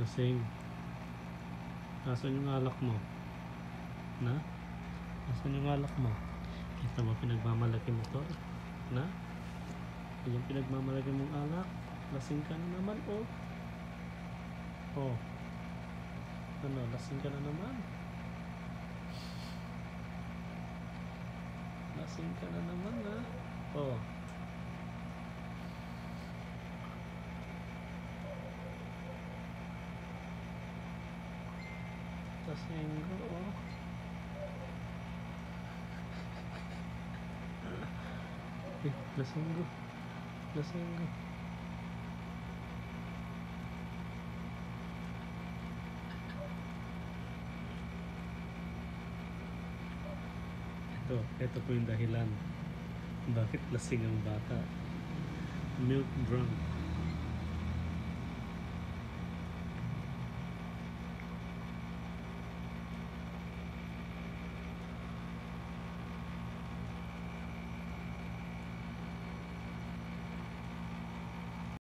Lasing. Nasaan yung alak mo? Na? Nasaan yung alak mo? Kita mo pinagmamalaki mo to? Na? Yung pinagmamalaki mong alak? Lasing ka na naman, oh. Oh. Ano, lasing ka na naman? Lasing ka na naman, ha? Oh. Lasinggo, oh. Lasinggo. Lasinggo. Ito po yung dahilan bakit lasing ang bata. Milk drunk.